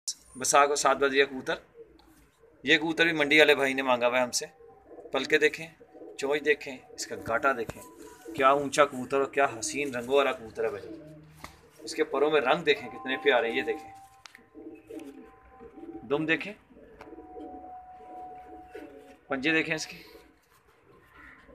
बसा को 7 बजे कबूतर। ये कबूतर भी मंडी वाले भाई ने मांगा हुआ है हमसे। पलके देखें, चोंच देखें, इसका गाटा देखें, क्या ऊंचा कबूतर और क्या हसीन रंगों वाला कबूतर है भाई। इसके परों में रंग देखें कितने प्यारे हैं, ये देखें। दुम देखें, पंजे देखें इसके।